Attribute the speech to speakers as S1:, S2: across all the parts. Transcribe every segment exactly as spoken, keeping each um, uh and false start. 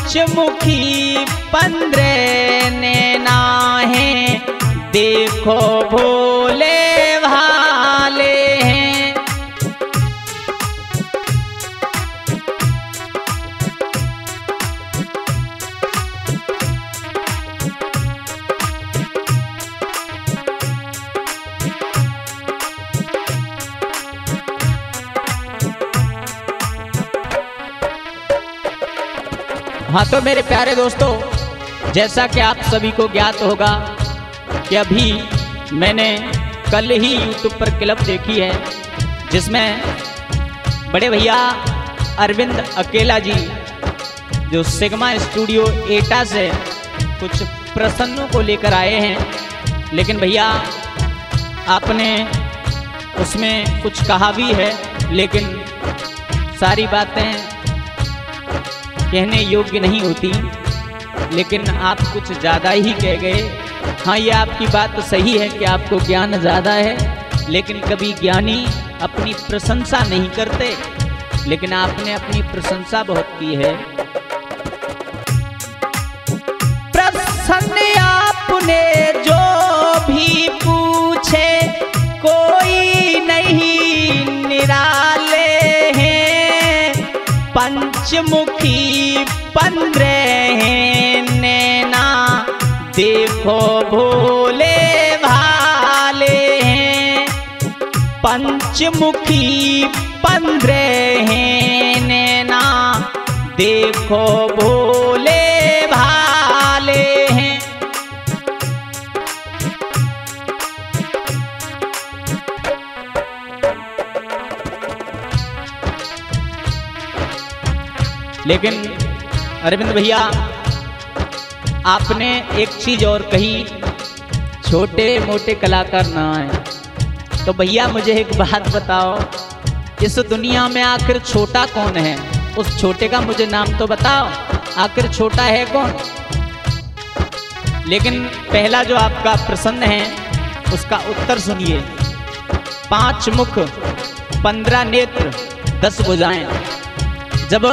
S1: पंचमुखी पंद्रह नैना है, देखो भोले भाले हैं। हाँ तो मेरे प्यारे दोस्तों, जैसा कि आप सभी को ज्ञात होगा कि अभी मैंने कल ही यूट्यूब पर क्लिप देखी है, जिसमें बड़े भैया अरविंद अकेला जी जो सिग्मा स्टूडियो एटा से कुछ प्रसन्नों को लेकर आए हैं। लेकिन भैया आपने उसमें कुछ कहा भी है, लेकिन सारी बातें कहने योग्य नहीं होती, लेकिन आप कुछ ज़्यादा ही कह गए। हाँ, ये आपकी बात तो सही है कि आपको ज्ञान ज़्यादा है, लेकिन कभी ज्ञानी अपनी प्रशंसा नहीं करते, लेकिन आपने अपनी प्रशंसा बहुत की है। प्रसन्न आपने जो भी पूछे, कोई नहीं निराले हैं। पंचमुखी पंद्रह नैना, देखो भोले भाले हैं। पंचमुखी पंद्रह नैना, देखो भोले भाले हैं। लेकिन अरविंद भैया आपने एक चीज और कही, छोटे मोटे कलाकार ना है। तो भैया मुझे एक बात बताओ, इस दुनिया में आखिर छोटा कौन है? उस छोटे का मुझे नाम तो बताओ, आखिर छोटा है कौन? लेकिन पहला जो आपका प्रश्न है उसका उत्तर सुनिए। पांच मुख, पंद्रह नेत्र, दस भुजाएं। जब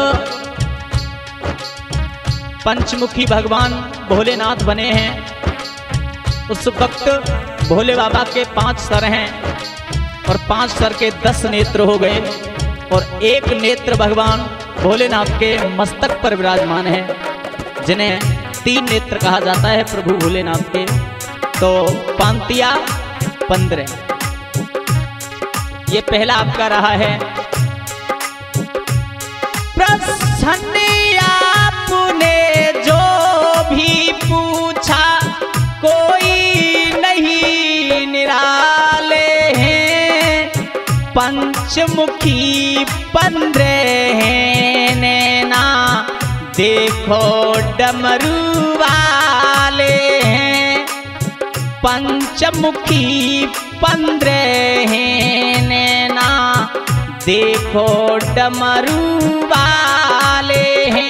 S1: पंचमुखी भगवान भोलेनाथ बने हैं, उस वक्त भोले बाबा के पांच सर हैं और पांच सर के दस नेत्र हो गए, और एक नेत्र भगवान भोलेनाथ के मस्तक पर विराजमान है, जिन्हें तीन नेत्र कहा जाता है प्रभु भोलेनाथ के। तो पांतिया पंद्रह, ये पहला आपका रहा है। प्रसन्न आपने जो भी पूछा, कोई नहीं निराले हैं। पंचमुखी पंद्रह नैना, देखो डमरू वाले हैं। पंचमुखी पंद्रह नैना, देखो डमरू वाले हैं।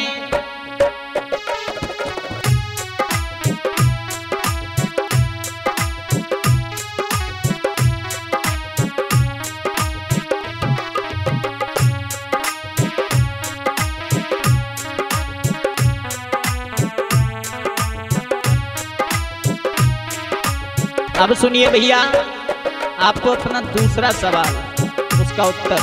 S1: अब सुनिए भैया, आपको अपना दूसरा सवाल, उसका उत्तर।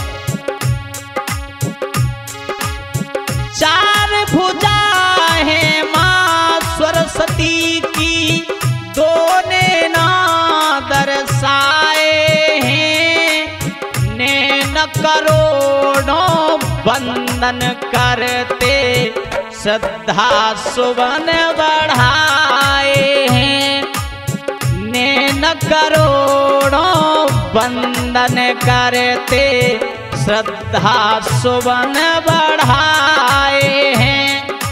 S1: चार भुजा है मां सरस्वती की, दो नैना दर्शाए हैं। नैन करोड़ों वंदन करते, श्रद्धा सुवन बढ़ाए हैं। नैन करोड़ों वंदन करते, श्रद्धा सुवन बढ़ाए हैं।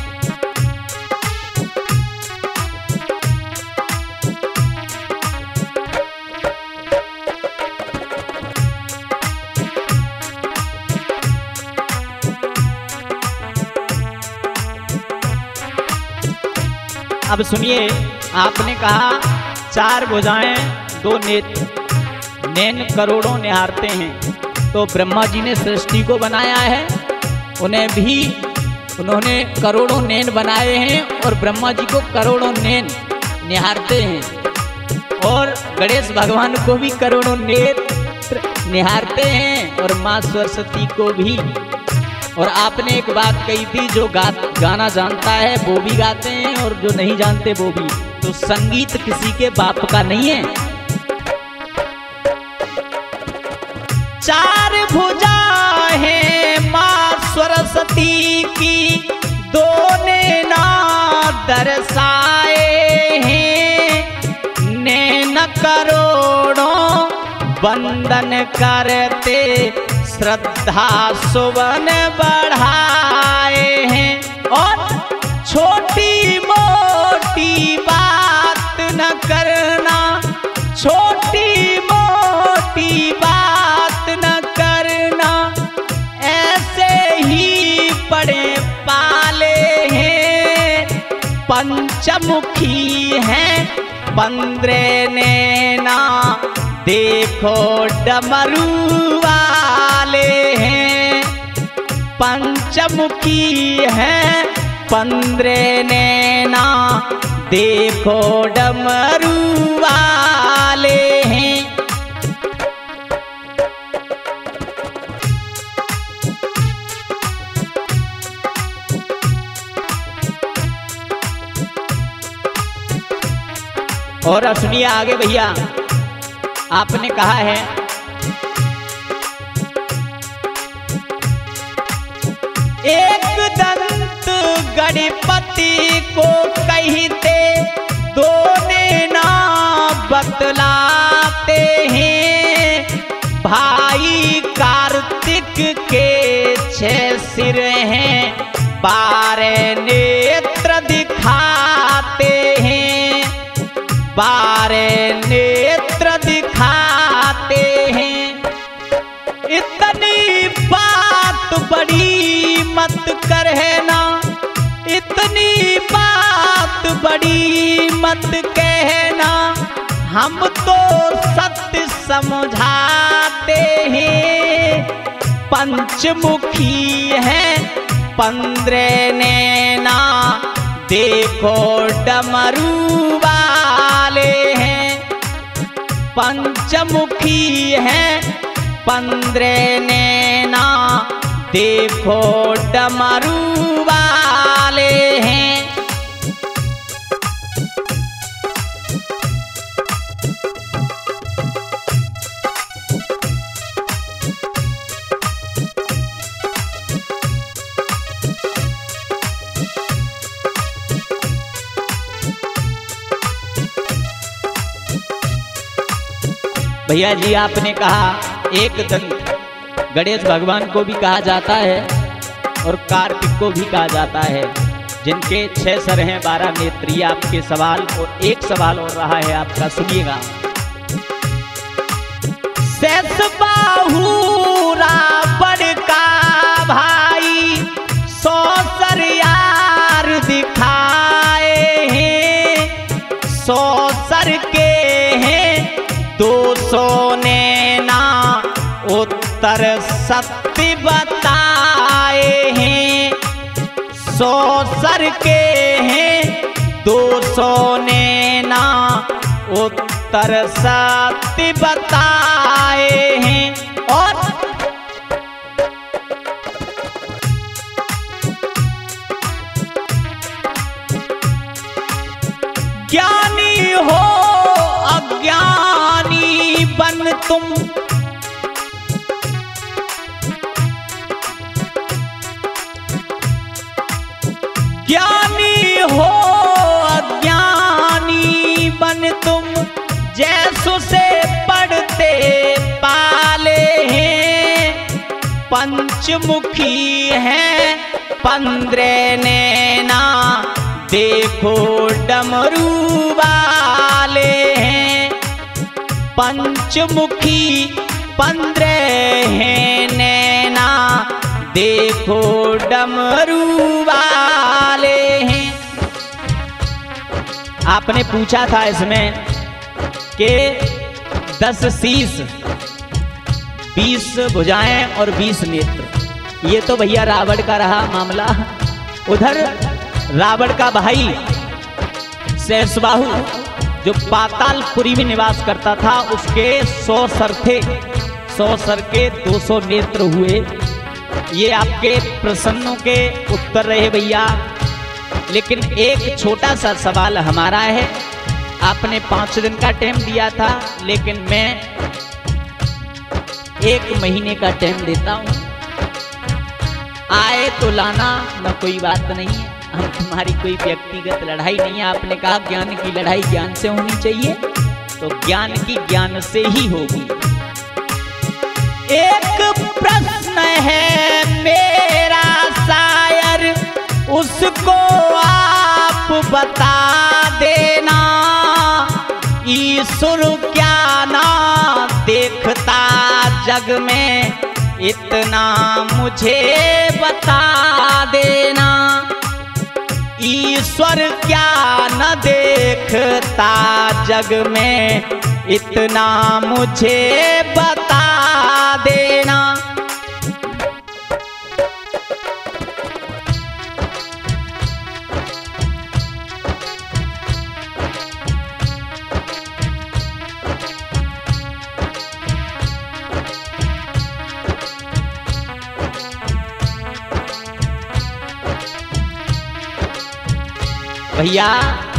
S1: अब सुनिए, आपने कहा चार भुजाएं दो नेत्र, नैन करोड़ों निहारते हैं। तो ब्रह्मा जी ने सृष्टि को बनाया है, उन्हें भी उन्होंने करोड़ों नैन बनाए हैं और ब्रह्मा जी को करोड़ों नैन निहारते हैं और गणेश भगवान को भी करोड़ों नेत्र निहारते हैं और माँ सरस्वती को भी। और आपने एक बात कही थी, जो गा, गाना जानता है वो भी गाते हैं और जो नहीं जानते वो भी। तो संगीत किसी के बाप का नहीं है। चार भुजा है माँ सरस्वती की, दो नैना दर्शाए हैं, नैन करोड़ों वंदन करते श्रद्धा सुवन बढ़ाए हैं। और छोटी मोटी बात न करना, छोटी मोटी बात न करना, ऐसे ही बड़े पाले हैं। पंचमुखी हैं पंद्रह नैना, देखो डमरू वाले हैं। पंचमुखी हैं पंद्रह नैना, देखो डमरू वाले हैं। और अब सुनिए आगे भैया, आपने कहा है एक दंत गणपति को कहते, दो नैना बतलाते हैं। भाई कार्तिक के छह सिर हैं, बारह नेत्र दिखाते हैं, बारह नेत्र दिखाते हैं। इतनी बात बड़ी मत कहना, इतनी बात बड़ी मत कहना, हम तो सत्य समझाते हैं। पंचमुखी हैं पंद्रह नैना, देखो डमरू वाले हैं। पंचमुखी हैं पंद्रह नैना, देखो डमरू वाले हैं। भैया जी आपने कहा एक दंत गणेश भगवान को भी कहा जाता है और कार्तिक को भी कहा जाता है, जिनके छह सर हैं बारह नेत्र। ये आपके सवाल और एक सवाल और रहा है आपका, सुनिएगा। शेष बाहु रावण का भाई, सौ सर यार दिखाए हैं। सौ सर के हैं दो सौ नैना, उत्तर सत्य बताए हैं। सौ सर के हैं दो सौ नैना, उत्तर सत्य बताए हैं। और ज्ञानी हो अज्ञानी बन तुम, ज्ञानी हो अज्ञानी बन तुम, जैसो से पढ़ते पाले हैं। पंचमुखी हैं पंद्रह नैना, देखो डमरू वाले हैं। पंचमुखी पंद्रह नैना, देखो डमरू वाले हैं। आपने पूछा था इसमें कि दस शीश, बीस भुजाएं और बीस नेत्र। ये तो भैया रावण का रहा मामला, उधर रावण का भाई शेषबाहु जो पातालपुरी में निवास करता था, उसके सौ सर थे, सौ सर के दो सौ नेत्र हुए। ये आपके प्रश्नों के उत्तर रहे भैया। लेकिन एक छोटा सा सवाल हमारा है, आपने पांच दिन का टाइम दिया था, लेकिन मैं एक महीने का टाइम देता हूं। आए तो लाना, न कोई बात नहीं है, हम तुम्हारी कोई व्यक्तिगत लड़ाई नहीं है। आपने कहा ज्ञान की लड़ाई ज्ञान से होनी चाहिए, तो ज्ञान की ज्ञान से ही होगी। एक प्रश्न है मेरा शायर, उसको आप बता देना, ईश्वर क्या ना देखता जग में, इतना मुझे बता देना। ईश्वर क्या न देखता जग में, इतना मुझे बता देना। भैया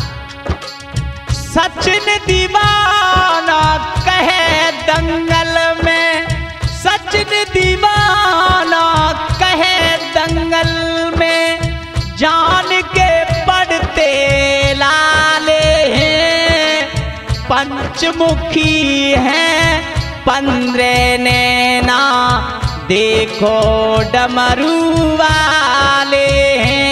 S1: सचिन दीवाना कहे दंगल में, सचिन दीवाना कहे दंगल में, जान के पढ़ते लाले हैं, पंचमुखी हैं पंद्रह नैना, देखो डमरू वाले हैं।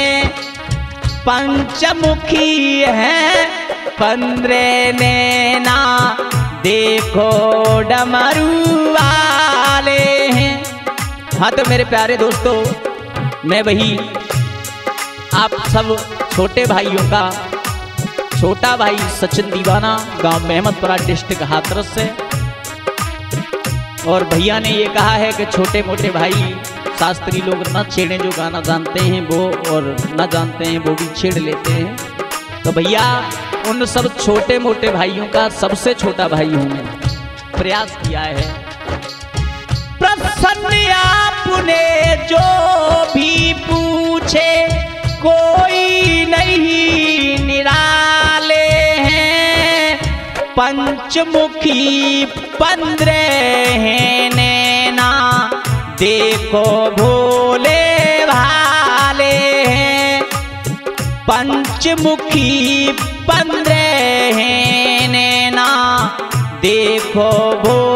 S1: पंचमुखी है पंद्रह नैना, देखो डमरू वाले हैं। हाँ तो मेरे प्यारे दोस्तों, मैं वही आप सब छोटे भाइयों का छोटा भाई सचिन दीवाना, गांव मेहमदपुरा, डिस्ट्रिक्ट हाथरस से। और भैया ने ये कहा है कि छोटे मोटे भाई शास्त्री लोग न छेड़ें, जो गाना जानते हैं वो और न जानते हैं वो भी छेड़ लेते हैं। तो भैया उन सब छोटे मोटे भाइयों का सबसे छोटा भाई हूं मैं, प्रयास किया है। प्रसन्न आपने जो भी पूछे, कोई नहीं निराले हैं, पंचमुखी पंद्रह नैना, देखो भोले भाले हैं। पंचमुखी पंद्रह नैना, देखो भोले